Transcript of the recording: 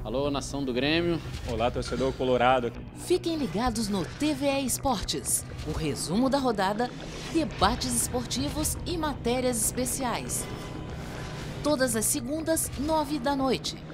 Alô, nação do Grêmio. Olá, torcedor colorado. Fiquem ligados no TVE Esportes. O resumo da rodada, debates esportivos e matérias especiais. Todas as segundas, 9 da noite.